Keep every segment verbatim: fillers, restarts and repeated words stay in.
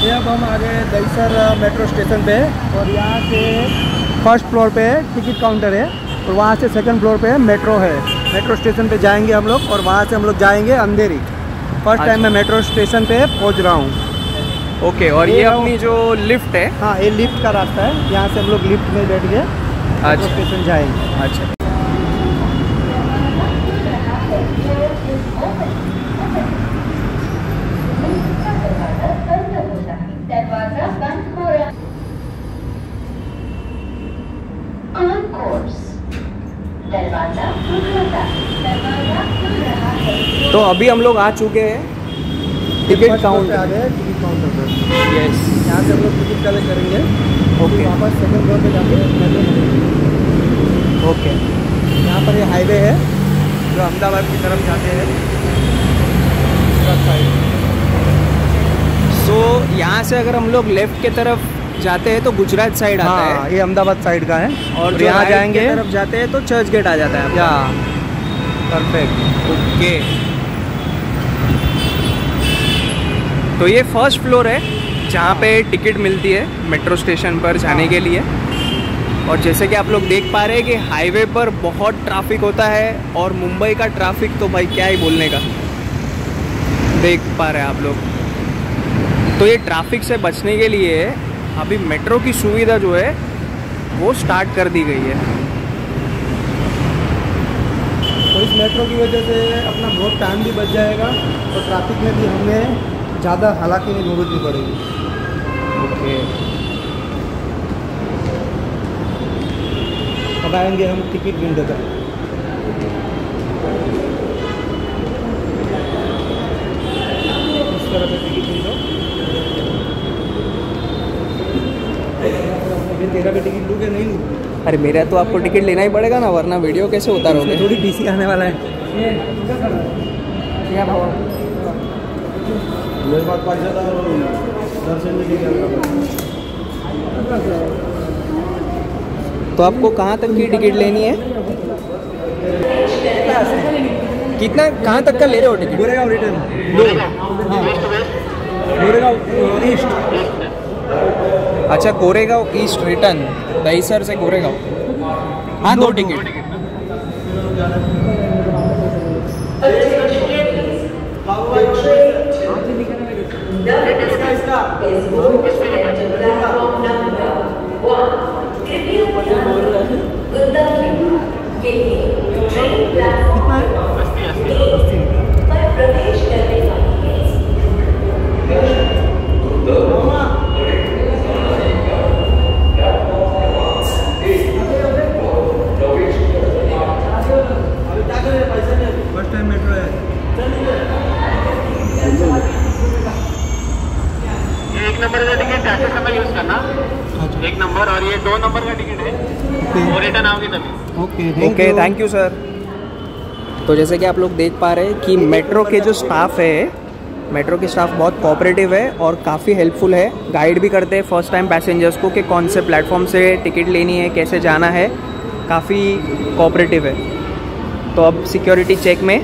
ये अब हम आ गए दहीसर मेट्रो स्टेशन पे और यहाँ से फर्स्ट फ्लोर पे टिकट काउंटर है और वहाँ से सेकंड फ्लोर पे मेट्रो है। मेट्रो स्टेशन पे जाएंगे हम लोग और वहाँ से हम लोग जाएंगे अंधेरी। फर्स्ट टाइम मैं मेट्रो स्टेशन पे पहुँच रहा हूँ। ओके, और ये अपनी जो लिफ्ट है, हाँ ये लिफ्ट का रास्ता है, यहाँ से हम लोग लिफ्ट में बैठ के मेट्रो स्टेशन जाएंगे। अच्छा, तो अभी हम लोग आ चुके हैं टिकट काउंटर आ गए टिकट काउंटर पर। यस, यहाँ से हम लोग टिकट कलेक्ट करेंगे। ओके, वापस सेकंड फ्लोर पे जाके मेट्रो मिलेंगे। ओके। यहाँ पर ये हाईवे है जो अहमदाबाद की तरफ जाते हैं साइड। सो यहाँ से अगर हम लोग लेफ्ट के तरफ जाते हैं तो गुजरात साइड आता हाँ, है, ये अहमदाबाद साइड का है। और यहाँ जाएंगे की तरफ जाते हैं तो चर्च गेट आ जाता है। या परफेक्ट। ओके, तो ये फर्स्ट फ्लोर है जहाँ पे टिकट मिलती है मेट्रो स्टेशन पर जाने के लिए। और जैसे कि आप लोग देख पा रहे हैं कि हाईवे पर बहुत ट्रैफिक होता है और मुंबई का ट्रैफिक तो भाई क्या ही बोलने का, देख पा रहे हैं आप लोग। तो ये ट्रैफिक से बचने के लिए अभी मेट्रो की सुविधा जो है वो स्टार्ट कर दी गई है। तो इस मेट्रो की वजह से अपना बहुत टाइम भी बच जाएगा और ट्रैफिक में भी हमें ज़्यादा हालांकि की जरूरत नहीं पड़ेगी। ओके, अब आएंगे हम टिकट विंडो तक। इस तरह से टिकट विंडो। तेरा भी टिकट लूँ क्या नहीं लूँ? अरे मेरा तो आपको टिकट लेना ही पड़ेगा ना, वरना वीडियो कैसे उतारोगे? थोड़ी डीसी आने वाला है। क्या भाव? मेरे पास पैसा था दर्शन में तो आपको कहाँ तक की टिकट लेनी है? कितना, कहाँ तक का ले रहे हो टिकट? गोरेगांव रिटर्न दो। हाँ, गोरेगांव ईस्ट। अच्छा, गोरेगांव ईस्ट रिटर्न, दहीसर से गोरेगांव। हाँ, दो टिकट। फर्स्ट टाइम मेट्रो है। ये एक नंबर का टिकट जाते समय यूज करना। एक नंबर, और ये दो नंबर का टिकट है, वो रिटर्न आओगे तभी। Okay okay, thank you sir. तो जैसे कि आप लोग देख पा रहे हैं कि मेट्रो के जो स्टाफ है, मेट्रो के स्टाफ बहुत कोऑपरेटिव है और काफ़ी हेल्पफुल है। गाइड भी करते हैं फर्स्ट टाइम पैसेंजर्स को कि कौन से प्लेटफॉर्म से टिकट लेनी है, कैसे जाना है। काफ़ी कोऑपरेटिव है। तो अब सिक्योरिटी चेक में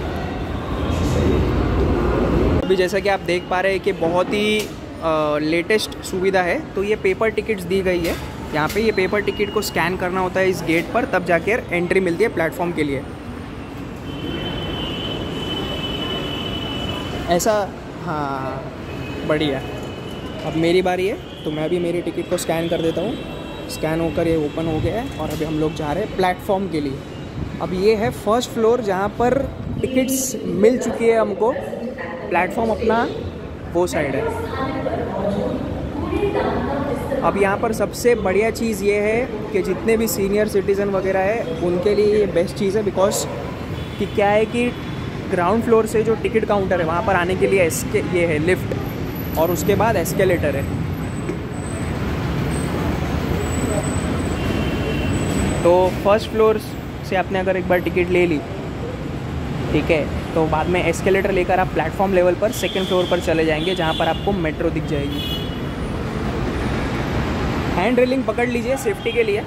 अभी जैसा कि आप देख पा रहे हैं कि बहुत ही लेटेस्ट सुविधा है। तो ये पेपर टिकट्स दी गई है। यहाँ पे ये पेपर टिकट को स्कैन करना होता है इस गेट पर, तब जाके एंट्री मिलती है प्लेटफॉर्म के लिए। ऐसा, हाँ बढ़िया। अब मेरी बारी है तो मैं भी मेरी टिकट को स्कैन कर देता हूँ। स्कैन होकर ये ओपन हो गया है और अभी हम लोग जा रहे हैं प्लेटफॉर्म के लिए। अब ये है फर्स्ट फ्लोर जहाँ पर टिकट्स मिल चुकी है हमको। प्लेटफॉर्म अपना वो साइड है। अब यहाँ पर सबसे बढ़िया चीज़ ये है कि जितने भी सीनियर सिटीज़न वगैरह है उनके लिए ये बेस्ट चीज़ है। बिकॉज कि क्या है कि ग्राउंड फ्लोर से जो टिकट काउंटर है वहाँ पर आने के लिए एस्के ये है लिफ्ट और उसके बाद एस्केलेटर है। तो फर्स्ट फ्लोर से आपने अगर एक बार टिकट ले ली, ठीक है, तो बाद में एस्केलेटर लेकर आप प्लेटफॉर्म लेवल पर सेकंड फ्लोर पर चले जाएंगे जहाँ पर आपको मेट्रो दिख जाएगी। हैंड रेलिंग पकड़ लीजिए सेफ्टी के लिए।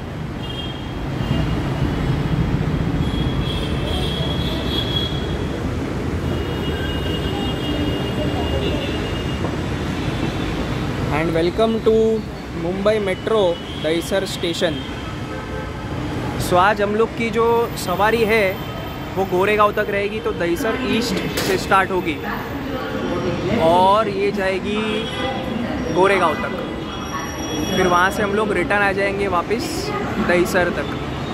And welcome to Mumbai metro Dahisar station. So आज हम लोग की जो सवारी है वो गोरेगांव तक रहेगी, तो दहीसर ईस्ट से स्टार्ट होगी और ये जाएगी गोरेगांव तक। फिर वहाँ से हम लोग रिटर्न आ जाएंगे वापस दहीसर तक।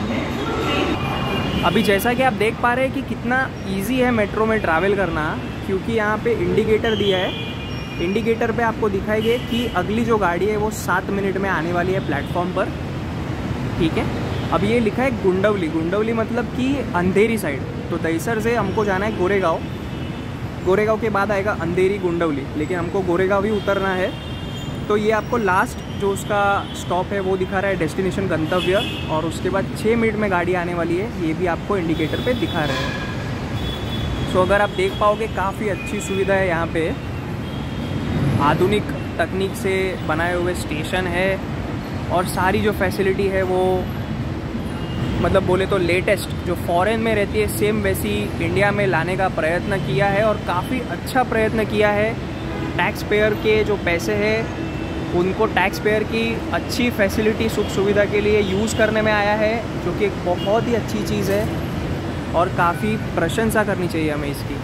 अभी जैसा कि आप देख पा रहे हैं कि कितना इजी है मेट्रो में ट्रैवल करना, क्योंकि यहाँ पे इंडिकेटर दिया है। इंडिकेटर पे आपको दिखाएंगे कि अगली जो गाड़ी है वो सात मिनट में आने वाली है प्लेटफॉर्म पर, ठीक है। अब ये लिखा है गुंडवली। गुंडवली मतलब कि अंधेरी साइड। तो दहीसर से हमको जाना है गोरेगांव। गोरेगांव के बाद आएगा अंधेरी गुंडवली, लेकिन हमको गोरेगांव ही उतरना है। तो ये आपको लास्ट जो उसका स्टॉप है वो दिखा रहा है डेस्टिनेशन गंतव्य, और उसके बाद छः मिनट में गाड़ी आने वाली है, ये भी आपको इंडिकेटर पे दिखा रहे हैं। सो अगर आप देख पाओगे काफ़ी अच्छी सुविधा है यहाँ पे, आधुनिक तकनीक से बनाए हुए स्टेशन है और सारी जो फैसिलिटी है वो मतलब बोले तो लेटेस्ट जो फॉरेन में रहती है सेम वैसी इंडिया में लाने का प्रयत्न किया है, और काफ़ी अच्छा प्रयत्न किया है। टैक्स पेयर के जो पैसे हैं उनको टैक्स पेयर की अच्छी फैसिलिटी सुख सुविधा के लिए यूज़ करने में आया है, जो कि एक बहुत ही अच्छी चीज़ है और काफ़ी प्रशंसा करनी चाहिए हमें इसकी।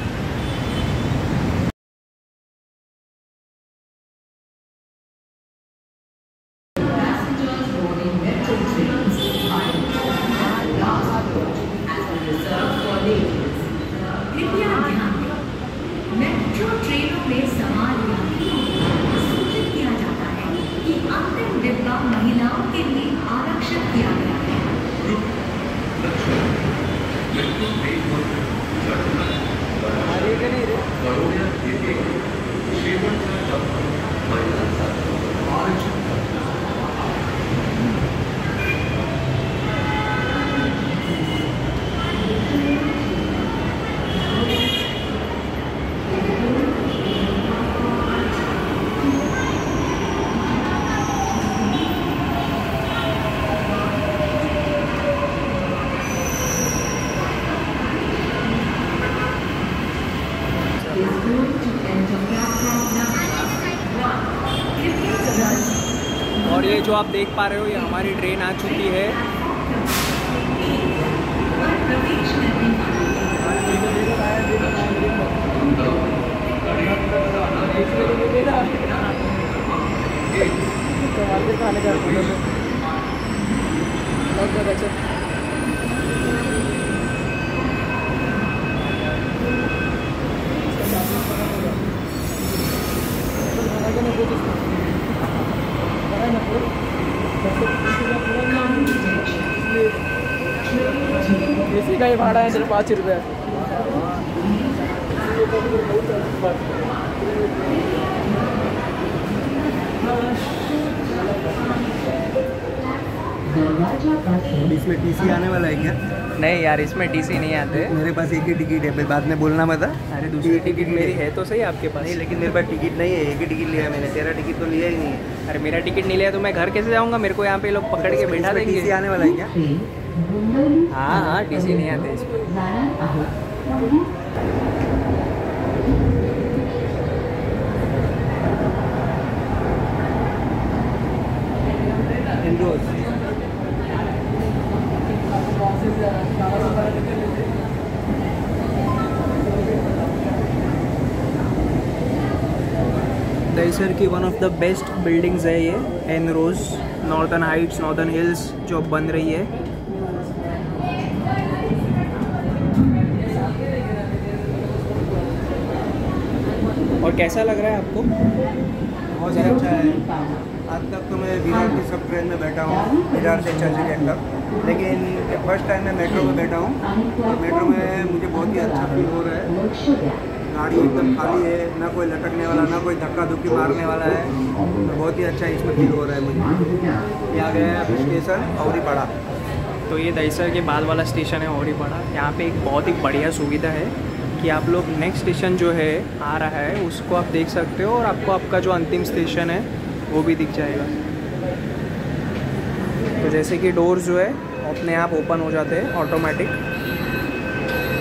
मेट्रो ट्रेनों में सवार यात्रियों को सूचित किया जाता है कि अंतिम डिब्बा महिलाओं के लिए आरक्षित किया गया है। और ये जो आप देख पा रहे हो ये हमारी ट्रेन आ चुकी है। एसी का ही भाड़ा है सिर्फ पाँच रुपये। इसमें टीसी आने वाला है क्या? नहीं यार, इसमें टीसी नहीं आते। मेरे पास एक ही टिकट है, बाद में बोलना मत। अरे दूसरी टिकट मेरी है तो सही आपके पास। नहीं, लेकिन मेरे पास टिकट नहीं है, एक ही टिकट लिया है मैंने। तेरा टिकट तो लिया ही नहीं है। अरे मेरा टिकट नहीं लिया तो मैं घर कैसे जाऊँगा? मेरे को यहाँ पे लोग पकड़ के बैठा देंगे। टीसी आने वाला है क्या? हाँ हाँ, टीसी नहीं आते इसमें। दहीसर की one of the best buildings है ये, N Rose Northern Heights, Northern Hills जो बन रही है। और कैसा लग रहा है आपको? बहुत ही अच्छा है। आज तक तो मैं विरार की सब ट्रेन में बैठा हूँ, विरार से चर्चगेट तक, लेकिन फर्स्ट टाइम मैं मेट्रो में बैठा हूँ। मेट्रो में मुझे बहुत ही अच्छा फील हो रहा है। गाड़ी एकदम खाली है, ना कोई लटकने वाला, ना कोई धक्का धुक्की मारने वाला है। तो बहुत ही अच्छा इसमें फील हो रहा है मुझे। ये आ गया है अभी स्टेशन औरीपाड़ा। तो ये दहीसर के बाद वाला स्टेशन है औरीपाड़ा। यहाँ पे एक बहुत ही बढ़िया सुविधा है कि आप लोग नेक्स्ट स्टेशन जो है आ रहा है उसको आप देख सकते हो, और आपको आपका जो अंतिम स्टेशन है वो भी दिख जाएगा। तो जैसे कि डोर्स जो है अपने आप ओपन हो जाते हैं ऑटोमेटिक।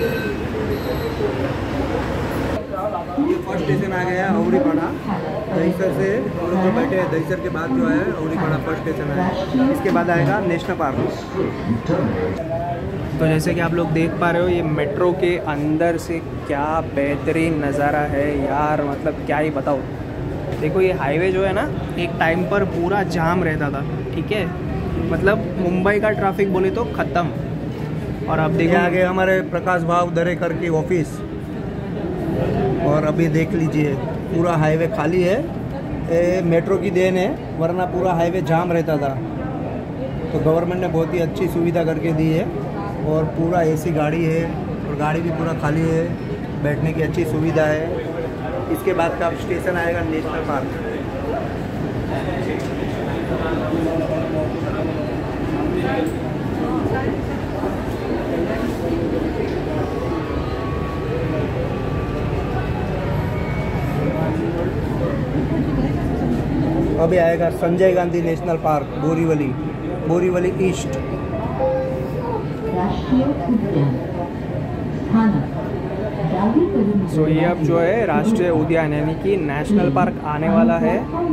ये फर्स्ट स्टेशन आ गया औरीपाड़ा। दहीसर दहीसर से हम लोग जो बैठे हैं, दहीसर के बाद जो है अवनीपाड़ा फर्स्ट स्टेशन है, इसके बाद आएगा नेशनल पार्क। तो जैसे कि आप लोग देख पा रहे हो, ये मेट्रो के अंदर से क्या बेहतरीन नज़ारा है यार, मतलब क्या ही बताओ। देखो ये हाईवे जो है ना, एक टाइम पर पूरा जाम रहता था, ठीक है, मतलब मुंबई का ट्रैफिक बोले तो ख़त्म। और अब देखो आगे हमारे प्रकाश भाव दरेकर की ऑफिस, और अभी देख लीजिए पूरा हाईवे खाली है। ए, मेट्रो की देन है, वरना पूरा हाईवे जाम रहता था। तो गवर्नमेंट ने बहुत ही अच्छी सुविधा करके दी है, और पूरा एसी गाड़ी है, और गाड़ी भी पूरा खाली है, बैठने की अच्छी सुविधा है। इसके बाद का स्टेशन आएगा नेशनल पार्क। अभी आएगा Sanjay Gandhi national park, Borivali, Borivali east. So ये अब जो है राष्ट्रीय उद्यान यानी कि नेशनल पार्क आने वाला है।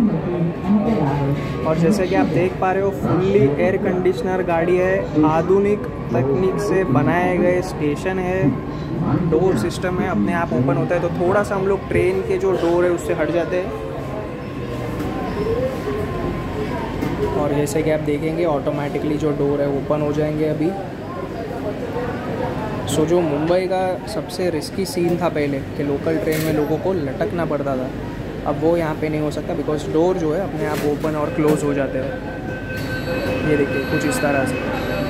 और जैसे कि आप देख पा रहे हो, फुल्ली एयर कंडीशनर गाड़ी है, आधुनिक तकनीक से बनाए गए स्टेशन है, डोर सिस्टम है, अपने आप ओपन होता है। तो थोड़ा सा हम लोग ट्रेन के जो डोर है उससे हट जाते हैं, और जैसे कि आप देखेंगे ऑटोमेटिकली जो डोर है ओपन हो जाएंगे अभी। सो जो मुंबई का सबसे रिस्की सीन था पहले कि लोकल ट्रेन में लोगों को लटकना पड़ता था, अब वो यहाँ पे नहीं हो सकता, बिकॉज डोर जो है अपने आप ओपन और क्लोज हो जाते हैं। ये देखिए कुछ इस तरह से।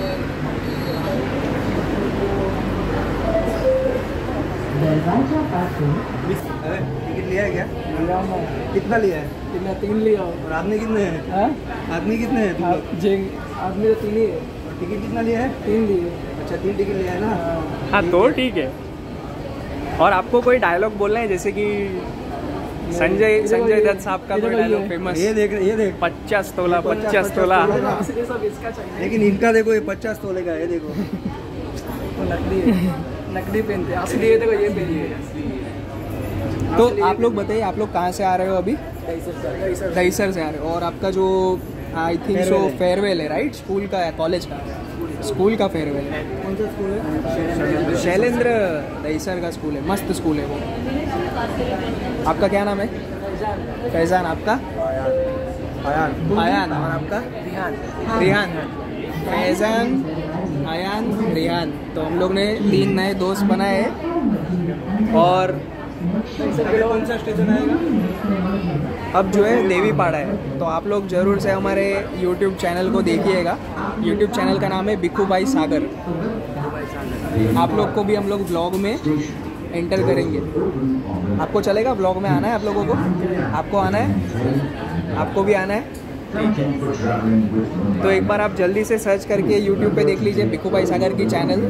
टिकट लिया है क्या? कितना लिया है? कितना? तीन लिया। और आदमी कितने हैं? आदमी कितने हैं तुम लोग? आदमी तो तीन ही है। टिकट कितना लिया है? तीन लिए। अच्छा, तीन टिकट लिया है ना? हाँ तो ठीक है। और आपको कोई डायलॉग बोलना है, जैसे कि संजय संजय दत्त साहब का कोई डायलॉग फेमस? ये देख ये देख पचास तोला पचास तोला। लेकिन इनका देखो, ये पचास तोले का है, देखो नकली नकली पहनते हैं, असली है, देखो ये पहनिए। तो आप लोग बताइए, आप लोग कहाँ से आ रहे हो अभी? दहीसर से आ रहे हो। और आपका जो आई थिंक सो फेयरवेल है, राइट? स्कूल का है, कॉलेज का? स्कूल का फेयरवेल है। कौन सा स्कूल है? शैलेंद्र दहीसर का स्कूल है, मस्त स्कूल है वो। आपका क्या नाम है? फैजान। आपका? आयान। आयान। और आपका? रिहान। फैजान, आयान, रिहान। तो हम लोग ने तीन नए दोस्त बनाए, और कौन सा स्टेशन आएगा? अब जो है देवी पाड़ा है। तो आप लोग ज़रूर से हमारे यूट्यूब चैनल को देखिएगा। यूट्यूब चैनल का नाम है बिक्कू भाई सागर। आप लोग को भी हम लोग ब्लॉग में एंटर करेंगे। आपको चलेगा ब्लॉग में आना है? आप लोगों को आपको आना है? आपको भी आना है? तो एक बार आप जल्दी से सर्च करके यूट्यूब पे देख लीजिए बिक्कू भाई सागर की चैनल।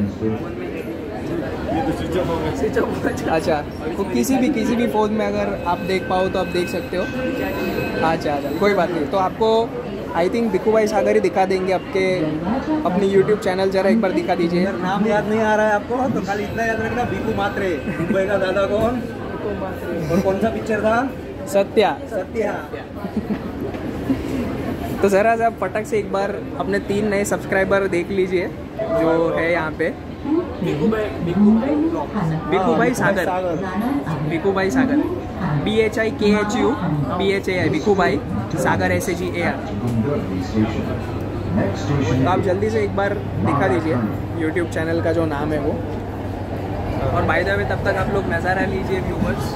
अच्छा, तो किसी भी किसी भी फ़ोन में अगर आप देख पाओ तो आप देख सकते हो। अच्छा अच्छा, कोई बात नहीं। तो आपको आई थिंक बिक्कू भाई सागर ही दिखा देंगे आपके अपनी यूट्यूब चैनल, जरा एक बार दिखा दीजिए। अगर नाम याद नहीं आ रहा है आपको तो खाली इतना याद रखना, बिकू मात्रे। मुंबई का दादा कौन? और कौन सा पिक्चर था? सत्या। सत्या। तो ज़रा सा फटक से एक बार अपने तीन नए सब्सक्राइबर देख लीजिए जो है यहाँ पे। बिक्कू भाई बिक्कू भाई सागर बिक्कू भाई सागर B H I K H U B H A I Bikku भाई Sagar S A ji A R. तो आप जल्दी से एक बार दिखा दीजिए यूट्यूब चैनल का जो नाम है वो। और बाय द वे तब तक आप लोग नज़ारा लीजिए व्यूवर्स।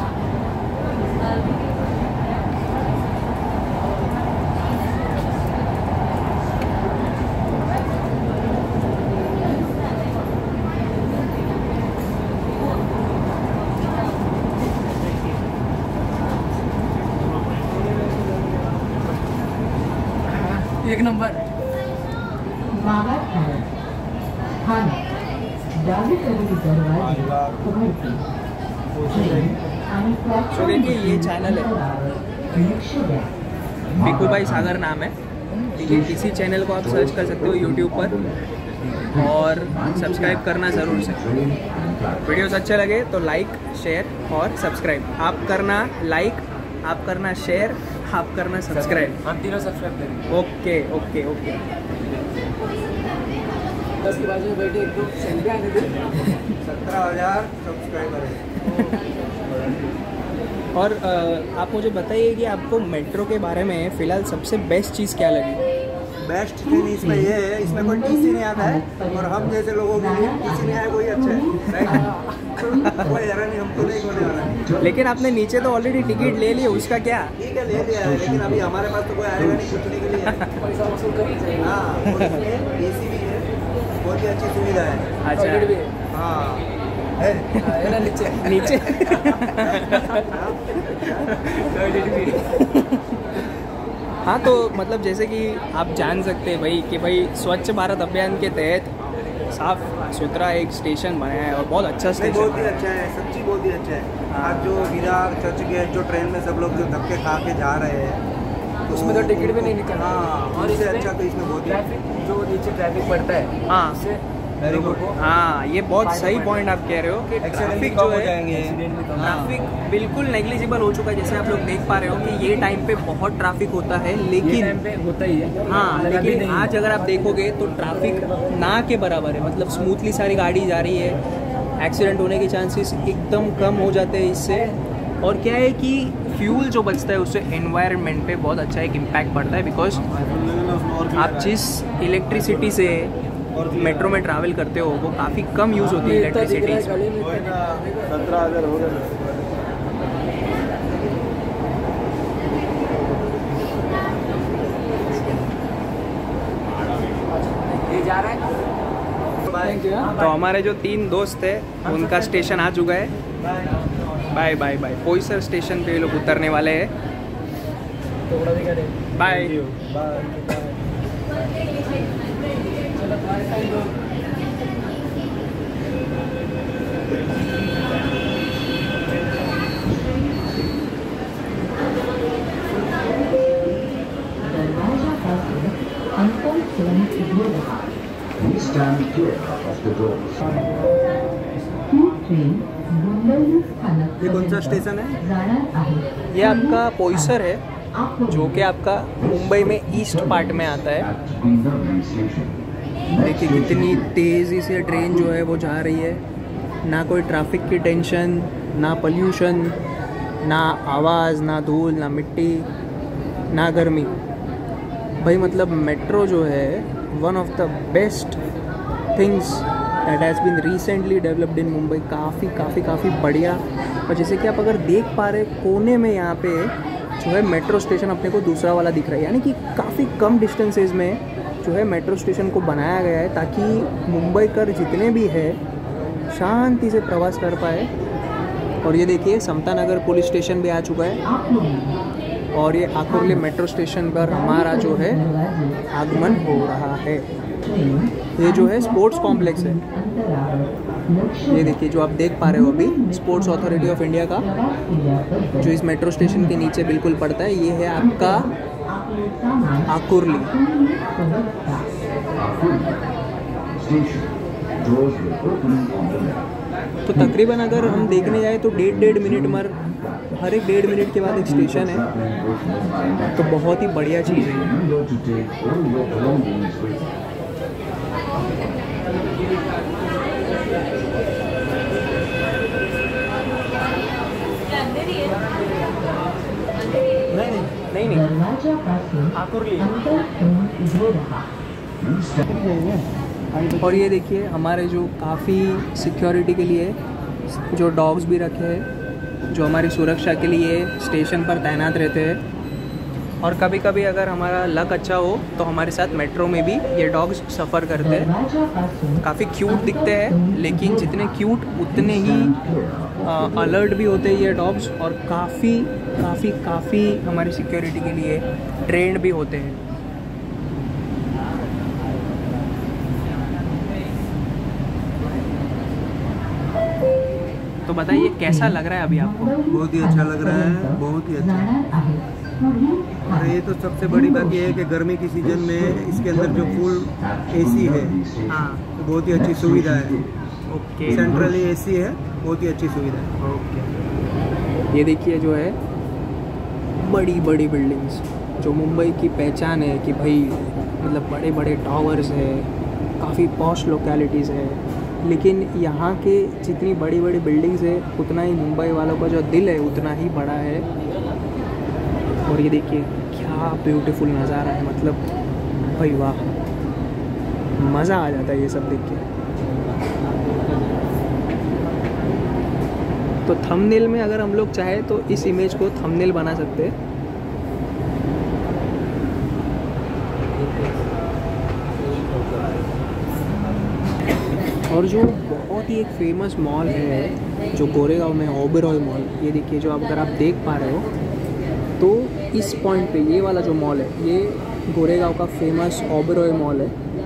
एक नंबर तो देखिए ये चैनल है बिक्कू भाई सागर नाम है, ठीक है। इसी चैनल को आप सर्च कर सकते हो यूट्यूब पर और सब्सक्राइब करना ज़रूर से। वीडियोस अच्छे लगे तो लाइक शेयर और सब्सक्राइब आप करना, लाइक आप करना, शेयर आप करना सब्सक्राइब। हम तीनों सब्सक्राइब करेंगे। Okay okay okay. दस के बाजू में बैठे एक दो सेल्फी आने दे। सत्रह हजार सब्सक्राइबर है। और अ, आप मुझे बताइए कि आपको मेट्रो के बारे में फ़िलहाल सबसे बेस्ट चीज़ क्या लगी? बेस्ट थिंग इसमें ये है, इसमें कोई टीसी नहीं आता है और हम जैसे लोगों के लिए टीसी नहीं आए वही अच्छा है, राइट? कोई हैरान नहीं, हमको नहीं होने वाला है। लेकिन आपने नीचे तो ऑलरेडी टिकट ले ली, उसका क्या? ठीक है, ले लिया है, लेकिन अभी हमारे पास तो कोई आएगा नहीं पूछने के लिए। पैसा वसूल कर लीजिए। हाँ, और इसमें एसी भी है, बहुत ही अच्छी सुविधा है। टॉयलेट भी है। हाँ है है ना नीचे नीचे टॉयलेट भी है। हाँ, तो मतलब जैसे कि आप जान सकते हैं भाई कि भाई स्वच्छ भारत अभियान के तहत साफ सुथरा एक स्टेशन बनाया है और बहुत अच्छा नहीं, स्टेशन बहुत ही अच्छा है, सच्ची बहुत ही अच्छा है। आज जो विरार चर्च गेट जो ट्रेन में सब लोग जो धक्के खा के जा रहे हैं उसमें तो टिकट भी नहीं निकल। हाँ, और इससे इसमें अच्छा तो इसमें बहुत ही ट्रैफिक जो नीचे ट्रैफिक पड़ता है हाँ उससे वेरी लोगों गुड। को हाँ, ये बहुत सही पॉइंट आप कह रहे हो कि एक्सीडेंट भी ट्रैफिक कम जो हो है जाएंगे। एक्सीडेंट भी कम। ट्रैफिक बिल्कुल नेग्लिजिबल हो चुका है। जैसे आप लोग देख पा रहे हो कि ये टाइम पे बहुत ट्रैफिक होता है, ये लेकिन टाइम पे होता ही है। हाँ, लगा भी लेकिन नहीं आज है। अगर आप देखोगे तो ट्रैफिक ना के बराबर है। मतलब स्मूथली सारी गाड़ी जा रही है, एक्सीडेंट होने के चांसेस एकदम कम हो जाते हैं इससे। और क्या है कि फ्यूल जो बचता है उससे एनवायरनमेंट पे बहुत अच्छा एक इम्पैक्ट पड़ता है, बिकॉज आप जिस इलेक्ट्रिसिटी से मेट्रो में ट्रैवल करते हो वो काफ़ी कम यूज़ होती है इतना दिख रहा है इलेक्ट्रिसिटी। गले में इतना- सत्रह हजार हो गए। ये जा रहा है। Thank you. तो हमारे जो तीन दोस्त है उनका स्टेशन आ चुका है। Bye bye bye. Poisar station पे ये लोग उतरने वाले हैं। थोड़ा दिखा दे। बाय। दरवाजा पासून अंतर स्वयं उभे रहा. We stand clear of the doors. ही ट्रेन मुंबई स्थानक ये कौन सा स्टेशन है? जाणार आहे. ये आपका पोईसर है आप जो कि आपका मुंबई में ईस्ट पार्ट में आता है। At Bindari Station. देखिए कितनी तेज़ी से ट्रेन जो है वो जा रही है। ना कोई ट्रैफिक की टेंशन, ना पोल्यूशन, ना आवाज़, ना धूल, ना मिट्टी, ना गर्मी। भाई मतलब मेट्रो जो है one of the best things that has been recently developed in Mumbai. काफ़ी काफ़ी काफ़ी बढ़िया। और जैसे कि आप अगर देख पा रहे कोने में यहाँ पे जो है मेट्रो स्टेशन अपने को दूसरा वाला दिख रहा है, यानी कि काफ़ी कम डिस्टेंसेज में जो है मेट्रो स्टेशन को बनाया गया है ताकि मुंबई कर जितने भी है शांति से प्रवास कर पाए। और ये देखिए समता नगर पुलिस स्टेशन भी आ चुका है और ये आकुर्ली मेट्रो स्टेशन पर हमारा जो है आगमन हो रहा है। ये जो है स्पोर्ट्स कॉम्प्लेक्स है। ये देखिए जो आप देख पा रहे हो अभी स्पोर्ट्स अथॉरिटी ऑफ इंडिया का जो इस मेट्रो स्टेशन के नीचे बिल्कुल पड़ता है, ये है आपका आकुर्ली। Station. Doors will open on the left. तो तकरीबन अगर हम देखने जाए तो डेढ़ डेढ़ मिनट मर हर एक डेढ़ मिनट के बाद एक स्टेशन है, तो बहुत ही बढ़िया चीज़ है। Remember to take all your belongings with you. नहीं नहीं दरवाजा पासून आकुर्ली। अंतर स्वयं उभे रहा. We stand और ये देखिए हमारे जो काफ़ी सिक्योरिटी के लिए जो डॉग्स भी रखे हैं जो हमारी सुरक्षा के लिए स्टेशन पर तैनात रहते हैं। और कभी कभी अगर हमारा लक अच्छा हो तो हमारे साथ मेट्रो में भी ये डॉग्स सफ़र करते हैं। दरवाजा पासून काफ़ी क्यूट दिखते हैं, लेकिन जितने क्यूट उतने ही अलर्ट भी होते हैं ये डॉग्स और काफ़ी काफ़ी काफ़ी हमारी सिक्योरिटी के लिए ट्रेंड भी होते हैं। तो बताइए कैसा लग रहा है अभी आपको? बहुत ही अच्छा लग रहा है, बहुत ही अच्छा। जाणार आहे. पुढील और ये तो सबसे बड़ी बात ये है कि गर्मी की सीज़न में इसके अंदर जो फुल एसी है हाँ तो बहुत ही अच्छी सुविधा है। ओके सेंट्रली एसी है, बहुत ही अच्छी सुविधा है। ओके। ये देखिए जो है बड़ी बड़ी बिल्डिंग्स जो मुंबई की पहचान है कि भाई मतलब बड़े बड़े टावर्स है, काफ़ी पॉश लोकेलिटीज़ है, लेकिन यहाँ के जितनी बड़ी बड़ी बिल्डिंग्स है उतना ही मुंबई वालों का जो दिल है उतना ही बड़ा है। और ये देखिए क्या ब्यूटीफुल नज़ारा है, मतलब भाई वाह, मज़ा आ जाता है ये सब देख के। तो थंबनेल में अगर हम लोग चाहे तो इस इमेज को थंबनेल बना सकते हैं। और जो बहुत ही एक फेमस मॉल है जो गोरेगांव में, ओबेरॉय मॉल, ये देखिए जो अगर आप देख पा रहे हो तो इस पॉइंट पे ये वाला जो मॉल है ये गोरेगांव का फेमस ओबेरॉय मॉल है।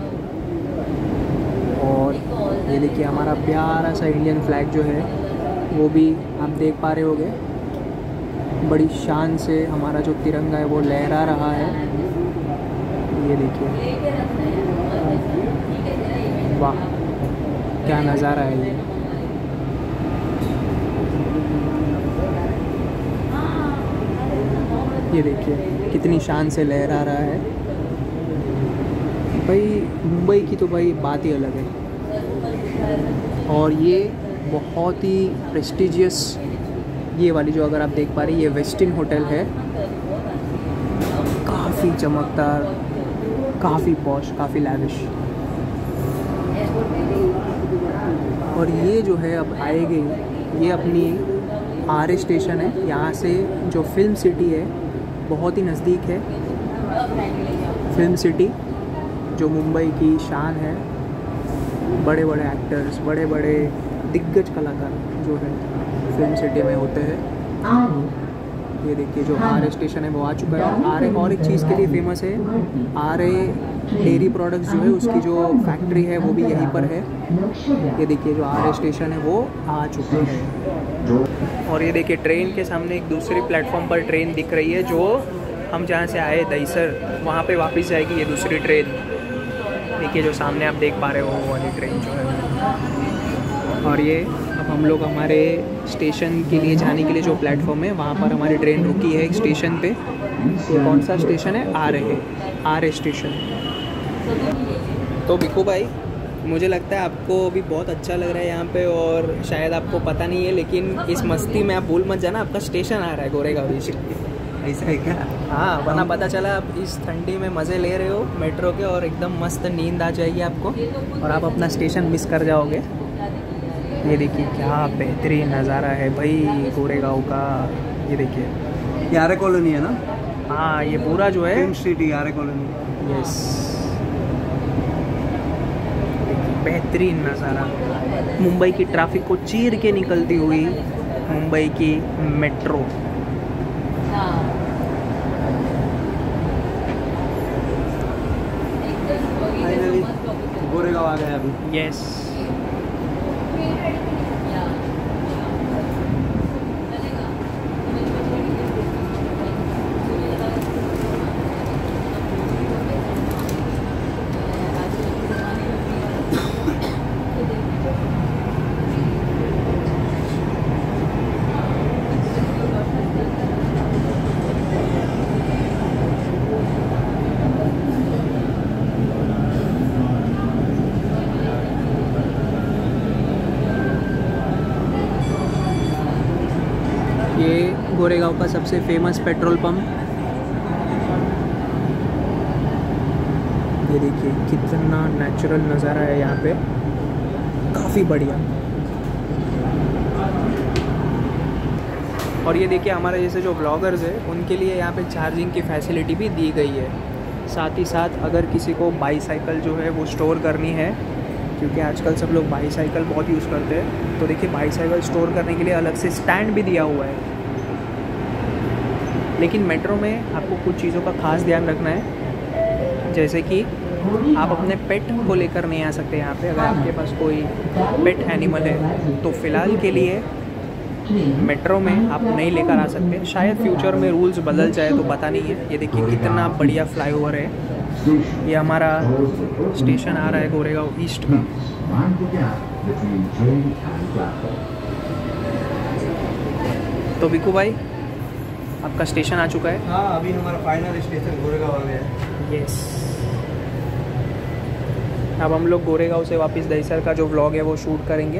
और ये देखिए हमारा प्यारा सा इंडियन फ्लैग जो है वो भी आप देख पा रहे होगे, बड़ी शान से हमारा जो तिरंगा है वो लहरा रहा है। ये देखिए वाह क्या नज़ारा है ये। ये देखिए कितनी शान से लहरा रहा है भाई। मुंबई की तो भाई बात ही अलग है। और ये बहुत ही प्रेस्टिजियस, ये वाली जो अगर आप देख पा रहे हैं ये वेस्टिन होटल है, काफ़ी चमकदार, काफ़ी पॉश, काफ़ी लैविश। और ये जो है अब आएगी, ये अपनी आर स्टेशन है, यहाँ से जो फिल्म सिटी है बहुत ही नज़दीक है। फिल्म सिटी जो मुंबई की शान है, बड़े बड़े एक्टर्स, बड़े बड़े दिग्गज कलाकार जो है फिल्म सिटी में होते हैं। ये देखिए जो आर ए स्टेशन है वो आ चुका है। आर ए और एक चीज़ के लिए फेमस है, आर ए डेयरी प्रोडक्ट्स जो है उसकी जो फैक्ट्री है वो भी यहीं पर है। ये देखिए जो आर ए स्टेशन है वो आ चुका है। और ये देखिए ट्रेन के सामने एक दूसरी प्लेटफॉर्म पर ट्रेन दिख रही है, जो हम जहाँ से आए दहीसर वहाँ पे वापस जाएगी ये दूसरी ट्रेन। देखिए जो सामने आप देख पा रहे हो वो वाली ट्रेन जो है। और ये अब हम लोग हमारे स्टेशन के लिए जाने के लिए जो प्लेटफॉर्म है वहाँ पर हमारी ट्रेन रुकी है एक स्टेशन पे। ये कौन सा स्टेशन है? Aarey Aarey station. तो बिकू भाई मुझे लगता है आपको अभी बहुत अच्छा लग रहा है यहाँ पे, और शायद आपको पता नहीं है लेकिन इस मस्ती में आप भूल मत जाना आपका स्टेशन आ रहा है गोरेगांव डिस्ट्रिक्ट। ऐसा है क्या? हाँ, वरना पता चला आप इस ठंडी में मज़े ले रहे हो मेट्रो के और एकदम मस्त नींद आ जाएगी आपको और आप अपना स्टेशन मिस कर जाओगे। ये देखिए क्या बेहतरीन नज़ारा है भाई गोरेगांव का। ये देखिए ये आर ए कॉलोनी है ना? हाँ, ये पूरा जो है film city Aarey colony. Yes, बेहतरीन नज़ारा, मुंबई की ट्रैफिक को चीर के निकलती हुई मुंबई की मेट्रो। फाइनली गोरेगांव आ गए अभी। यस, ये गोरेगांव का सबसे फेमस पेट्रोल पंप। ये देखिए कितना नेचुरल नज़ारा है यहाँ पे, काफ़ी बढ़िया। और ये देखिए हमारे जैसे जो ब्लॉगर्स हैं उनके लिए यहाँ पे चार्जिंग की फैसिलिटी भी दी गई है। साथ ही साथ अगर किसी को बाईसाइकिल जो है वो स्टोर करनी है, क्योंकि आजकल सब लोग बाईसाइकिल बहुत यूज़ करते हैं, तो देखिए बाईसाइकिल स्टोर करने के लिए अलग से स्टैंड भी दिया हुआ है। लेकिन मेट्रो में आपको कुछ चीज़ों का खास ध्यान रखना है, जैसे कि आप अपने पेट को लेकर नहीं आ सकते यहाँ पे। अगर आपके पास कोई पेट एनिमल है तो फ़िलहाल के लिए मेट्रो में आप नहीं लेकर आ सकते। शायद फ्यूचर में रूल्स बदल जाए तो पता नहीं है। ये देखिए कितना बढ़िया फ्लाईओवर है। ये हमारा स्टेशन आ रहा है गोरेगांव ईस्ट का। तो बिकू भाई आपका स्टेशन आ चुका है। हाँ, अभी हमारा फाइनल स्टेशन गोरेगांव आ गया है। यस, अब हम लोग गोरेगांव से वापस दहीसर का जो व्लॉग है वो शूट करेंगे।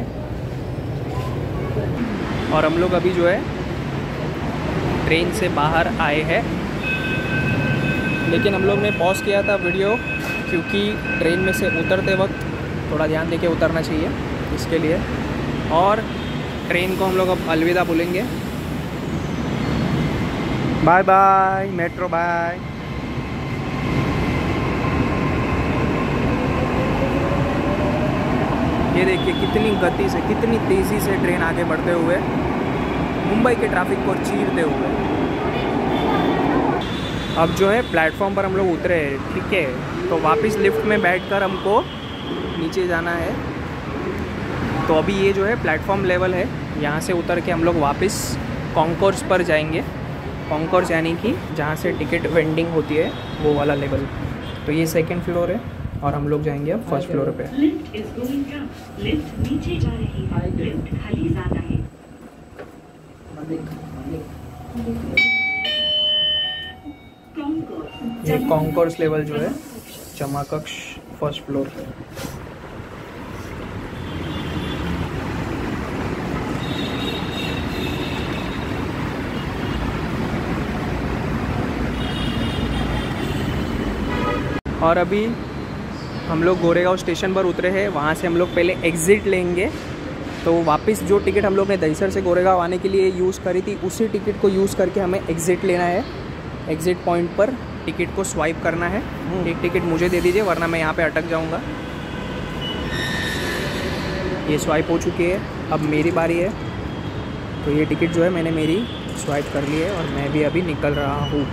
और हम लोग अभी जो है ट्रेन से बाहर आए हैं, लेकिन हम लोग ने पॉज किया था वीडियो क्योंकि ट्रेन में से उतरते वक्त थोड़ा ध्यान देके उतरना चाहिए, इसके लिए। और ट्रेन को हम लोग अब अलविदा बोलेंगे। Bye bye metro, bye. ये देखिए कितनी गति से, कितनी तेज़ी से ट्रेन आगे बढ़ते हुए मुंबई के ट्रैफिक को चीरते हुए। अब जो है प्लेटफॉर्म पर हम लोग उतरे हैं, ठीक है। तो वापस लिफ्ट में बैठकर हमको नीचे जाना है। तो अभी ये जो है प्लेटफॉर्म लेवल है, यहाँ से उतर के हम लोग वापस कॉन्कोर्स पर जाएंगे। कॉन्कोर्स यानी कि जहाँ से टिकट वेंडिंग होती है वो वाला लेवल। तो ये सेकंड फ्लोर है और हम लोग जाएंगे अब फर्स्ट फ्लोर पे। Lift is going up, lift नीचे जा रही है, लिफ्ट खाली ज्यादा है। ये कॉन्कोर्स लेवल जो है चमाकक्ष फर्स्ट फ्लोर। और अभी हम लोग गोरेगांव स्टेशन पर उतरे हैं, वहाँ से हम लोग पहले एग्ज़िट लेंगे। तो वापस जो टिकट हम लोग ने दहीसर से गोरेगांव आने के लिए यूज़ करी थी, उसी टिकट को यूज़ करके हमें एग्ज़िट लेना है। एग्ज़िट पॉइंट पर टिकट को स्वाइप करना है। एक टिकट मुझे दे दीजिए वरना मैं यहाँ पे अटक जाऊँगा। ये स्वाइप हो चुकी है, अब मेरी बारी है। तो ये टिकट जो है मैंने मेरी स्वाइप कर ली है और मैं भी अभी निकल रहा हूँ।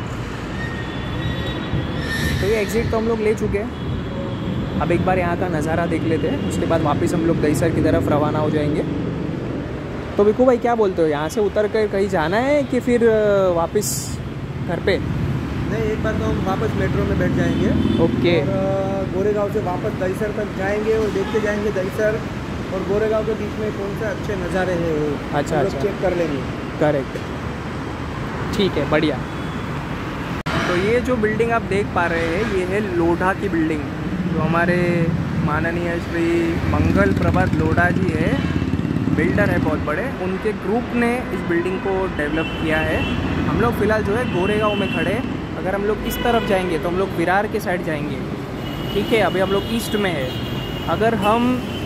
तो ये एग्ज़िट तो हम लोग ले चुके हैं। अब एक बार यहाँ का नज़ारा देख लेते हैं, उसके बाद वापस हम लोग दहीसर की तरफ रवाना हो जाएंगे। तो बिकू भाई क्या बोलते हो, यहाँ से उतर कर कहीं जाना है कि फिर वापस घर पे? नहीं, एक बार तो हम वापस मेट्रो में बैठ जाएंगे। ओके। और गोरेगांव से वापस दहीसर तक जाएंगे और देखते जाएंगे दहीसर और गोरेगांव के बीच में कौन से अच्छे नज़ारे हैं वो अच्छा हम लोग अच्छा चेक कर लेंगे। करेक्ट, ठीक है, बढ़िया। तो ये जो बिल्डिंग आप देख पा रहे हैं ये है लोढ़ा की बिल्डिंग, जो हमारे माननीय श्री मंगल प्रभात लोढ़ा जी है, बिल्डर है बहुत बड़े, उनके ग्रुप ने इस बिल्डिंग को डेवलप किया है। हम लोग फ़िलहाल जो है गोरेगांव में खड़े। अगर हम लोग इस तरफ जाएंगे तो हम लोग विरार के साइड जाएंगे, ठीक है। अभी हम लोग ईस्ट में है। अगर हम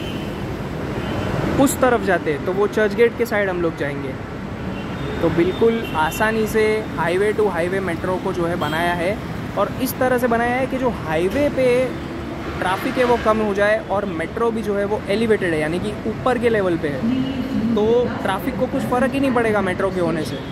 उस तरफ जाते तो वो चर्च गेट के साइड हम लोग जाएंगे। तो बिल्कुल आसानी से हाईवे टू हाईवे मेट्रो को जो है बनाया है, और इस तरह से बनाया है कि जो हाईवे पे ट्रैफिक है वो कम हो जाए और मेट्रो भी जो है वो एलिवेटेड है, यानी कि ऊपर के लेवल पे है। तो ट्रैफिक को कुछ फ़र्क ही नहीं पड़ेगा मेट्रो के होने से।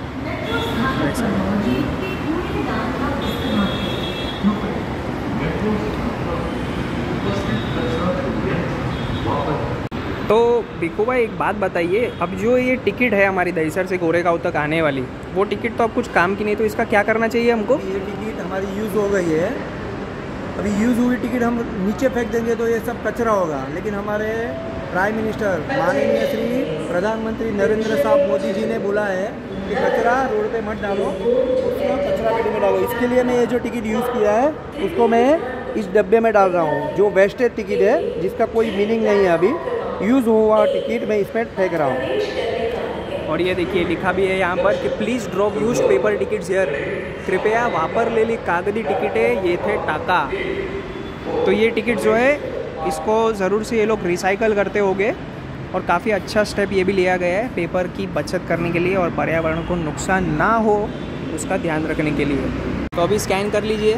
तो बिकू भाई एक बात बताइए, अब जो ये टिकट है हमारी दहीसर से गोरेगांव तक आने वाली, वो टिकट तो अब कुछ काम की नहीं, तो इसका क्या करना चाहिए हमको? ये टिकट हमारी यूज़ हो गई है, अभी यूज़ हुई टिकट हम नीचे फेंक देंगे तो ये सब कचरा होगा। लेकिन हमारे प्राइम मिनिस्टर माननीय श्री प्रधानमंत्री नरेंद्र साहब मोदी जी ने बोला है कि कचरा रोड पे मत डालो, उसको कचरा पेटी में डालो। इसके लिए मैं ये जो टिकट यूज़ किया है उसको मैं इस डब्बे में डाल रहा हूँ, जो वेस्टेज टिकट है जिसका कोई मीनिंग नहीं है। अभी यूज़ हुआ टिकट मैं इसमें फेंक रहा हूँ। और ये देखिए लिखा भी है यहाँ पर कि please drop use paper tickets here, कृपया वापरलेली कागजी टिकटें ये थे टाका। तो ये टिकट जो है इसको ज़रूर से ये लोग रिसाइकल करते होंगे, और काफ़ी अच्छा स्टेप ये भी लिया गया है पेपर की बचत करने के लिए और पर्यावरण को नुकसान ना हो उसका ध्यान रखने के लिए। तो अभी स्कैन कर लीजिए।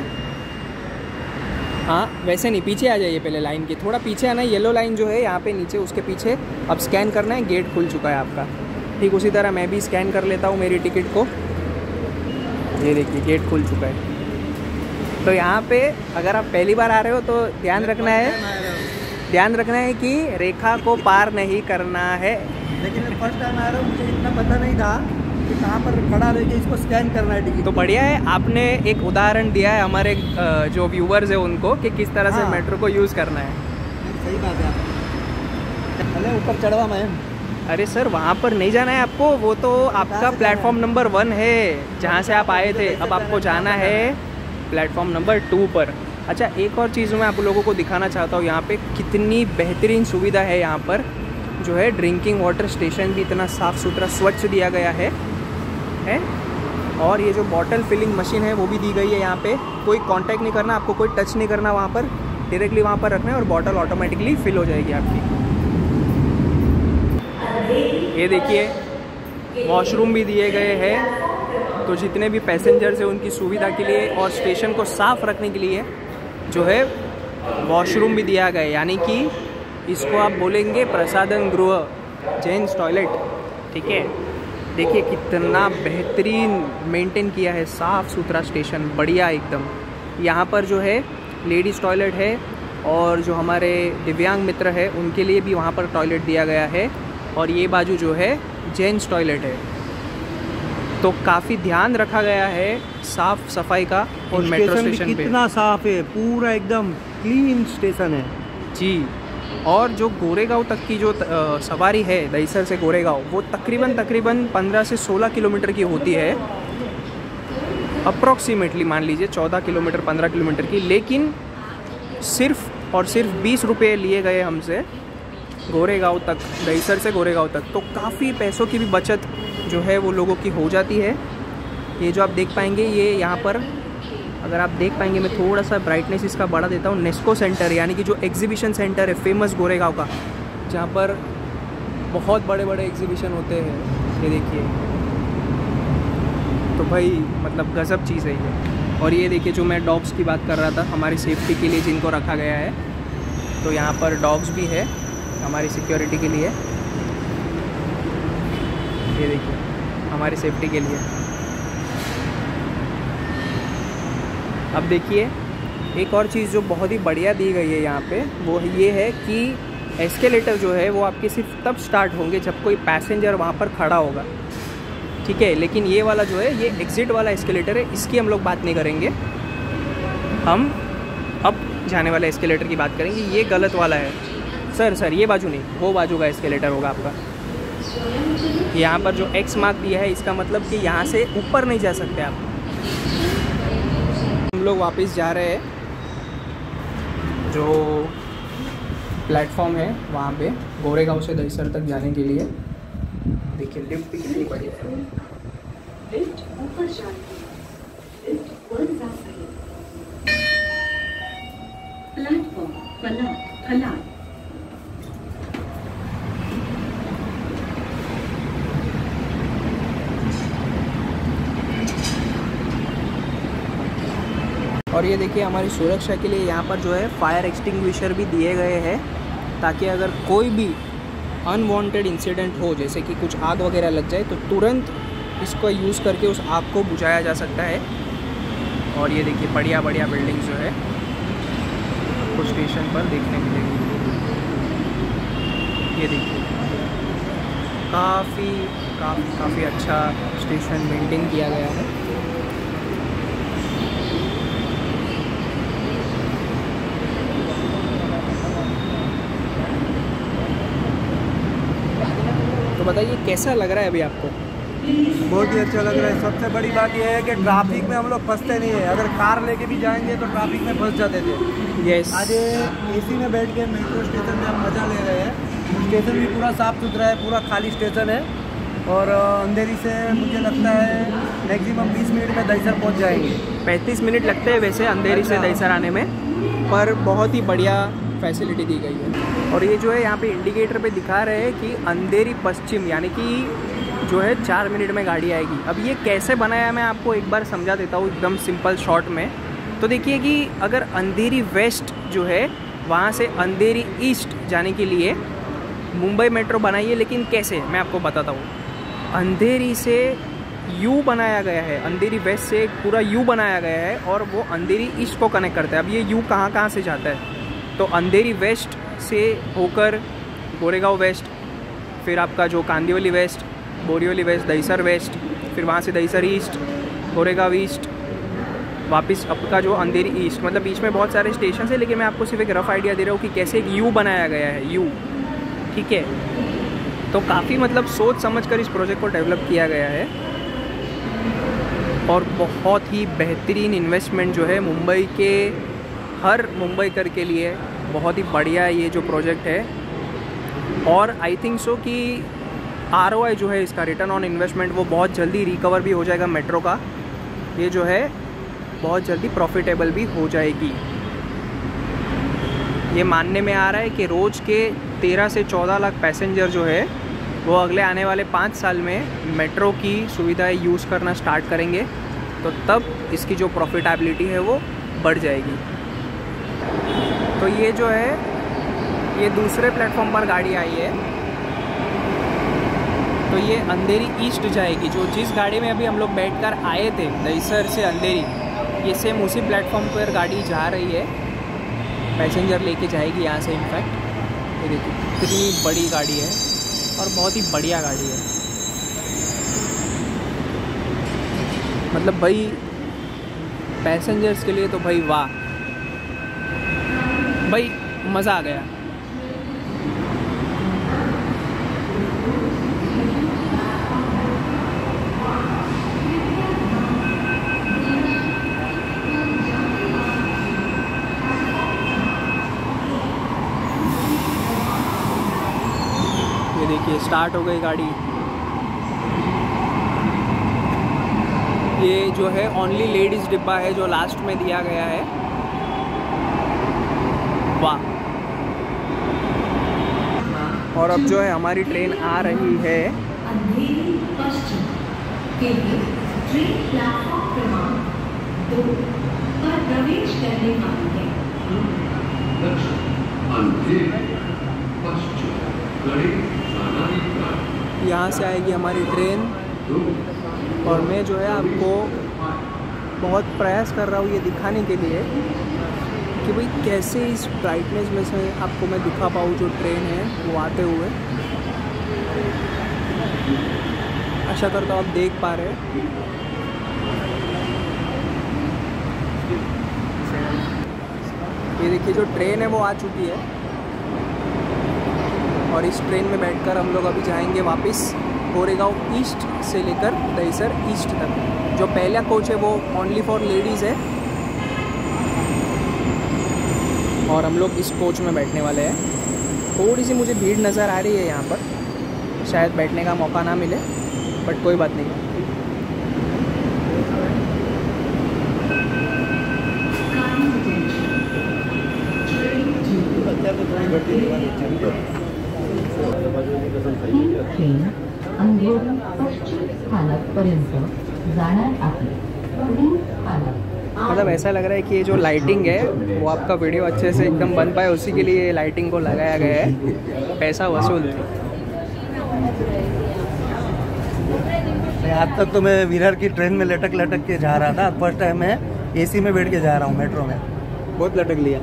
हाँ, वैसे नहीं, पीछे आ जाइए पहले लाइन के, थोड़ा पीछे आना है। येलो लाइन जो है यहाँ पे नीचे, उसके पीछे अब स्कैन करना है। गेट खुल चुका है आपका। ठीक उसी तरह मैं भी स्कैन कर लेता हूँ मेरी टिकट को। ये देखिए गेट खुल चुका है। तो यहाँ पे अगर आप पहली बार आ रहे हो तो ध्यान रखना है ध्यान रखना है कि रेखा को पार नहीं करना है। लेकिन मैं फर्स्ट टाइम आ रहा हूँ, मुझे इतना पता नहीं था कि कहाँ पर खड़ा रह के इसको स्कैन करना है टिकट। तो बढ़िया है, आपने एक उदाहरण दिया है हमारे जो व्यूवर्स है उनको कि किस तरह हाँ। से मेट्रो को यूज़ करना है। सही बात है। पहले ऊपर चढ़वा मैं अरे सर वहाँ पर नहीं जाना है आपको, वो तो आपका प्लेटफॉर्म नंबर वन है जहाँ से आप आए थे। अब आपको जाना है प्लेटफॉर्म नंबर टू पर। अच्छा, एक और चीज़ मैं आप लोगों को दिखाना चाहता हूँ, यहाँ पे कितनी बेहतरीन सुविधा है। यहाँ पर जो है ड्रिंकिंग वाटर स्टेशन भी इतना साफ़ सुथरा स्वच्छ दिया गया है है और ये जो बॉटल फिलिंग मशीन है वो भी दी गई है। यहाँ पे कोई कांटेक्ट नहीं करना, आपको कोई टच नहीं करना, वहाँ पर डायरेक्टली वहाँ पर रखना है और बॉटल ऑटोमेटिकली फिल हो जाएगी आपकी। ये देखिए वॉशरूम भी दिए गए हैं, तो जितने भी पैसेंजर्स हैं उनकी सुविधा के लिए और स्टेशन को साफ़ रखने के लिए जो है वॉशरूम भी दिया गया है। यानी कि इसको आप बोलेंगे प्रसादन गृह, जेंट्स टॉयलेट। ठीक है, देखिए कितना बेहतरीन मेंटेन किया है, साफ़ सुथरा स्टेशन, बढ़िया एकदम। यहाँ पर जो है लेडीज़ टॉयलेट है और जो हमारे दिव्यांग मित्र है उनके लिए भी वहाँ पर टॉयलेट दिया गया है। और ये बाजू जो है जेंट्स टॉयलेट है। तो काफ़ी ध्यान रखा गया है साफ़ सफाई का और मेट्रो स्टेशन स्टेशन भी पे। कितना साफ है, पूरा एकदम क्लीन स्टेशन है जी। और जो गोरेगांव तक की जो अ, सवारी है दहीसर से गोरेगांव, वो तकरीबन तकरीबन पंद्रह से सोलह किलोमीटर की होती है अप्रॉक्सीमेटली, मान लीजिए चौदह किलोमीटर पंद्रह किलोमीटर की। लेकिन सिर्फ और सिर्फ बीस रुपये लिए गए हमसे गोरेगांव तक, दहीसर से गोरेगांव तक। तो काफ़ी पैसों की भी बचत जो है वो लोगों की हो जाती है। ये जो आप देख पाएंगे, ये यहाँ पर अगर आप देख पाएंगे, मैं थोड़ा सा ब्राइटनेस इसका बढ़ा देता हूँ। नेस्को सेंटर यानी कि जो एग्जीबिशन सेंटर है फेमस गोरेगांव का, जहाँ पर बहुत बड़े बड़े एग्जीबिशन होते हैं। ये देखिए, तो भाई मतलब गज़ब चीज़ है ये। और ये देखिए जो मैं डॉग्स की बात कर रहा था, हमारी सेफ्टी के लिए जिनको रखा गया है, तो यहाँ पर डॉग्स भी है हमारी सिक्योरिटी के लिए। ये देखिए हमारी सेफ्टी के लिए। अब देखिए एक और चीज़ जो बहुत ही बढ़िया दी गई है यहाँ पे, वो ये है कि एस्केलेटर जो है वो आपके सिर्फ तब स्टार्ट होंगे जब कोई पैसेंजर वहाँ पर खड़ा होगा। ठीक है, लेकिन ये वाला जो है ये एग्ज़िट वाला एस्केलेटर है, इसकी हम लोग बात नहीं करेंगे। हम अब जाने वाले एस्केलेटर की बात करेंगे। ये गलत वाला है सर, सर ये बाजू नहीं, वो बाजू का एस्केलेटर होगा आपका। यहाँ पर जो एक्स मार्क दिया है, इसका मतलब कि यहाँ से ऊपर नहीं जा सकते आप। हम लोग वापस जा रहे हैं जो प्लेटफॉर्म है वहाँ पे गोरेगांव से दहीसर तक जाने के लिए। देखिए लिफ्ट भी कितनी बड़ी है। लिफ्ट ऊपर जाएगी, लिफ्ट बंद जा रही है। प्लेटफॉर्म फलाट फलाट। और ये देखिए हमारी सुरक्षा के लिए यहाँ पर जो है फायर एक्सटिंग्विशर भी दिए गए हैं, ताकि अगर कोई भी अनवांटेड इंसिडेंट हो, जैसे कि कुछ आग वगैरह लग जाए, तो तुरंत इसको यूज़ करके उस आग को बुझाया जा सकता है। और ये देखिए बढ़िया बढ़िया बिल्डिंग जो है आपको स्टेशन पर देखने मिलेगी। ये देखिए काफ़ी काफ़ी काफ़ी अच्छा स्टेशन मेंटेन किया गया है। तो बताइए कैसा लग रहा है अभी आपको? बहुत ही अच्छा लग रहा है। सबसे बड़ी बात यह है कि ट्रैफिक में हम लोग फंसते नहीं है। अगर कार लेके भी जाएंगे तो ट्रैफिक में फंस जाते थे। यस, आज एसी में बैठ के मेट्रो स्टेशन में हम मज़ा ले रहे हैं। स्टेशन भी पूरा साफ़ सुथरा है, पूरा खाली स्टेशन है। और अंधेरी से मुझे लगता है मैक्सिमम बीस मिनट में दहीसर पहुंच जाएंगे। पैंतीस मिनट लगते हैं वैसे अंधेरी से दहीसर आने में, पर बहुत ही बढ़िया फैसिलिटी दी गई है। और ये जो है यहाँ पे इंडिकेटर पे दिखा रहे हैं कि अंधेरी पश्चिम, यानी कि जो है चार मिनट में गाड़ी आएगी। अब ये कैसे बनाया मैं आपको एक बार समझा देता हूँ एकदम सिंपल शॉर्ट में। तो देखिए कि अगर अंधेरी वेस्ट जो है वहाँ से अंधेरी ईस्ट जाने के लिए मुंबई मेट्रो बनाई है, लेकिन कैसे मैं आपको बताता हूँ। अंधेरी से यू बनाया गया है, अंधेरी वेस्ट से एक पूरा यू बनाया गया है और वो अंधेरी ईस्ट को कनेक्ट करता है। अब ये यू कहाँ कहाँ से जाता है, तो अंधेरी वेस्ट से होकर गोरेगांव वेस्ट, फिर आपका जो Kandivali west, Borivali west, Dahisar west, फिर वहाँ से दहीसर ईस्ट, गोरेगांव ईस्ट, वापस आपका जो अंधेरी ईस्ट। मतलब बीच में बहुत सारे स्टेशन है, लेकिन मैं आपको सिर्फ एक रफ आइडिया दे रहा हूँ कि कैसे एक यू बनाया गया है, यू। ठीक है, तो काफ़ी मतलब सोच समझ कर इस प्रोजेक्ट को डेवलप किया गया है और बहुत ही बेहतरीन इन्वेस्टमेंट जो है मुंबई के हर मुंबईकर के लिए बहुत ही बढ़िया ये जो प्रोजेक्ट है। और आई थिंक सो कि आर ओ आई जो है इसका रिटर्न ऑन इन्वेस्टमेंट वो बहुत जल्दी रिकवर भी हो जाएगा। मेट्रो का ये जो है बहुत जल्दी प्रॉफिटेबल भी हो जाएगी। ये मानने में आ रहा है कि रोज़ के तेरह से चौदह लाख पैसेंजर जो है वो अगले आने वाले पाँच साल में मेट्रो की सुविधाएं यूज़ करना स्टार्ट करेंगे, तो तब इसकी जो प्रॉफिटेबिलिटी है वो बढ़ जाएगी। तो ये जो है ये दूसरे प्लेटफॉर्म पर गाड़ी आई है, तो ये अंधेरी ईस्ट जाएगी। जो जिस गाड़ी में अभी हम लोग बैठकर आए थे दहीसर से अंधेरी, ये सेम उसी प्लेटफॉर्म पर गाड़ी जा रही है, पैसेंजर लेके जाएगी यहाँ से। इनफैक्ट ये देखिए कितनी बड़ी गाड़ी है और बहुत ही बढ़िया गाड़ी है। मतलब भाई पैसेंजर्स के लिए तो भाई वाह भाई, मज़ा आ गया। ये देखिए स्टार्ट हो गई गाड़ी। ये जो है ओनली लेडीज़ डिब्बा है जो लास्ट में दिया गया है। वाह। और अब जो है हमारी ट्रेन आ रही है। अंधेरी पश्चिम के लिए ट्रेन प्लेटफॉर्म क्रमांक दो पर प्रवेश करने वाली है। यहाँ से आएगी हमारी ट्रेन और मैं जो है आपको बहुत प्रयास कर रहा हूँ ये दिखाने के लिए कि भाई कैसे इस ब्राइटनेस में से आपको मैं दिखा पाऊँ जो ट्रेन है वो आते हुए। आशा करता हूँ आप देख पा रहे हैं। ये देखिए जो ट्रेन है वो आ चुकी है और इस ट्रेन में बैठकर हम लोग अभी जाएंगे वापस गोरेगांव ईस्ट से लेकर दहीसर ईस्ट तक। जो पहला कोच है वो ओनली फॉर लेडीज़ है और हम लोग इस कोच में बैठने वाले हैं। थोड़ी सी मुझे भीड़ नज़र आ रही है यहाँ पर, शायद बैठने का मौका ना मिले, बट कोई बात नहीं। ट्रेन अंधेरी पश्चिम स्थानकपर्यंत जाणार आहे। पुढील स्थानक मतलब ऐसा लग रहा है कि ये जो लाइटिंग है वो आपका वीडियो अच्छे से एकदम बन पाए, उसी के लिए लाइटिंग को लगाया गया है। पैसा वसूल। आज तक तो मैं विरार की ट्रेन में लटक लटक के जा रहा था, फर्स्ट टाइम मैं एसी में बैठ के जा रहा हूँ मेट्रो में। बहुत लटक लिया।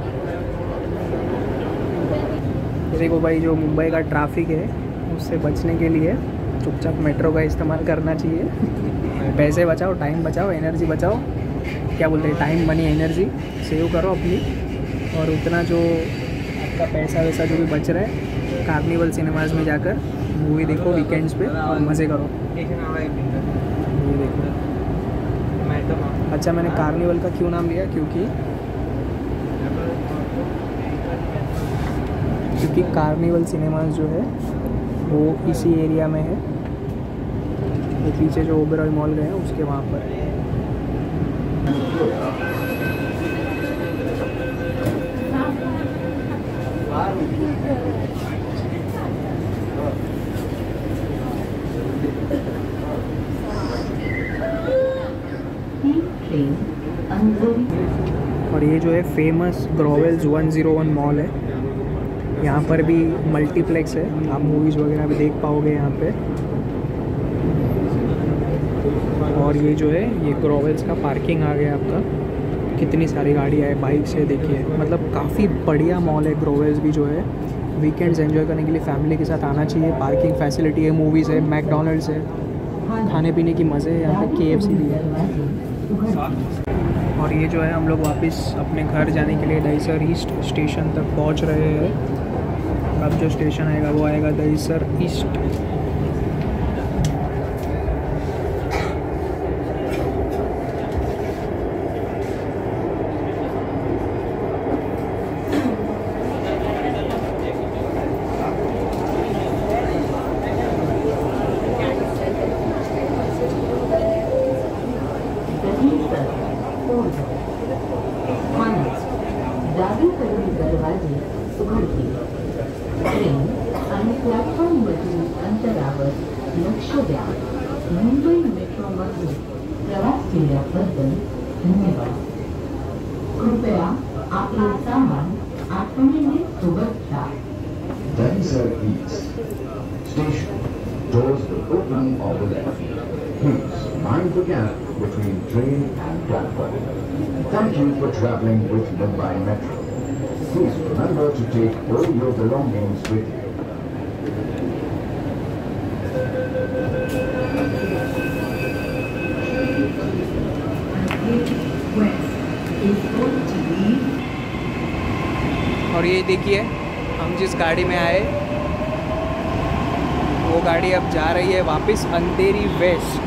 देखो भाई जो मुंबई का ट्रैफिक है उससे बचने के लिए चुपचाप मेट्रो का इस्तेमाल करना चाहिए। पैसे बचाओ, टाइम बचाओ, एनर्जी बचाओ। क्या बोलते हैं, टाइम मनी एनर्जी सेव करो अपनी, और उतना जो आपका पैसा वैसा जो भी बच रहा है कार्निवल सिनेमाज में जाकर मूवी देखो वीकेंड्स पे और मज़े करो। ये देखो। अच्छा मैंने कार्निवल का क्यों नाम लिया, क्योंकि क्योंकि कार्निवल सिनेमाज जो है वो इसी एरिया में है। ये पीछे जो ओबेरॉय मॉल गए हैं उसके वहाँ पर। और ये जो है famous Growels one zero one mall है। यहाँ पर भी मल्टीप्लेक्स है, आप मूवीज़ वगैरह भी देख पाओगे यहाँ पे। और ये जो है ये ग्रोवेल्स का पार्किंग आ गया आपका। कितनी सारी गाड़ियाँ है, बाइक से देखिए, मतलब काफ़ी बढ़िया मॉल है। ग्रोवेल्स भी जो है वीकेंड्स एंजॉय करने के लिए फैमिली के साथ आना चाहिए। पार्किंग फैसिलिटी है, मूवीज़ है, मैकडोनल्ड्स है, खाने पीने की मज़े है। यहाँ पे के एफ सी भी है। और ये जो है हम लोग वापस अपने घर जाने के लिए दहीसर ईस्ट स्टेशन तक पहुँच रहे हैं। अब जो स्टेशन आएगा वो आएगा दहीसर ईस्ट। डावीकडील दरवाजे उघडतील. ट्रेन आणि प्लॅटफॉर्मवरील अंतरावर लक्ष द्या. मुंबई मेट्रोमध्ये प्रवास केल्याबद्दल धन्यवाद. कृपया आपले सामान आठवणीने सोबत घ्या. Dahisar East Station. Doors will open on the left. Please mind the gap between train and platform. Thank you for traveling with Mumbai Metro. Please remember to take all your belongings with you. और ये देखिए हम जिस गाड़ी में आए वो गाड़ी अब जा रही है वापस अंधेरी वेस्ट।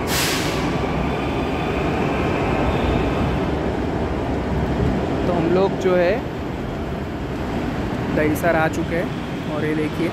तो हम लोग जो है दहीसर आ चुके हैं और ये देखिए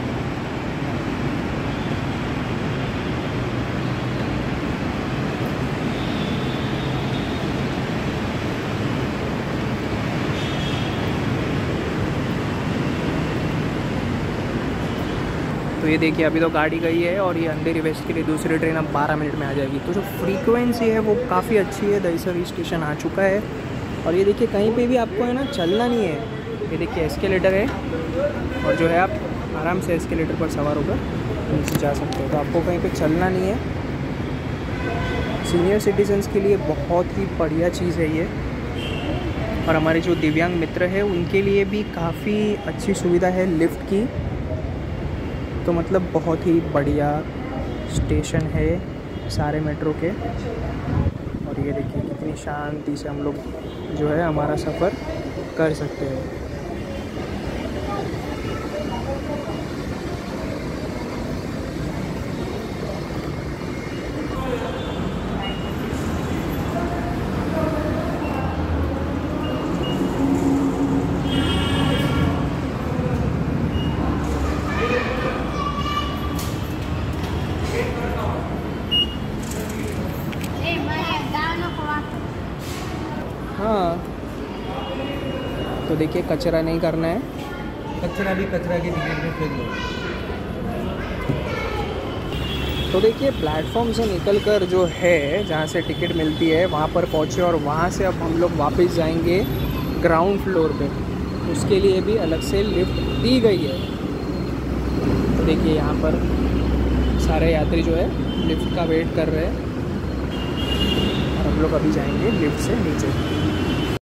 तो ये देखिए अभी तो गाड़ी गई है और ये अंधेरी वेस्ट के लिए दूसरी ट्रेन अब बारह मिनट में आ जाएगी। तो जो फ्रीक्वेंसी है वो काफ़ी अच्छी है। दहीसर स्टेशन आ चुका है और ये देखिए कहीं पे भी आपको है ना चलना नहीं है। ये देखिए एस्केलेटर है और जो है आप आराम से एस्केलेटर पर सवार होकर नीचे जा सकते हो। तो आपको कहीं पे चलना नहीं है। सीनियर सिटीजन्स के लिए बहुत ही बढ़िया चीज़ है ये। और हमारे जो दिव्यांग मित्र हैं उनके लिए भी काफ़ी अच्छी सुविधा है लिफ्ट की। तो मतलब बहुत ही बढ़िया स्टेशन है सारे मेट्रो के। और ये देखिए कितनी शांति से हम लोग जो है हमारा सफ़र कर सकते हैं। हाँ तो देखिए कचरा नहीं करना है। कचरा भी कचरा की टिकट में फेंक दो। तो देखिए प्लेटफॉर्म से निकलकर जो है जहाँ से टिकट मिलती है वहाँ पर पहुँचे और वहाँ से अब हम लोग वापस जाएंगे ग्राउंड फ्लोर पे। उसके लिए भी अलग से लिफ्ट दी गई है। तो देखिए यहाँ पर सारे यात्री जो है लिफ्ट का वेट कर रहे हैं और हम लोग अभी जाएंगे लिफ्ट से नीचे।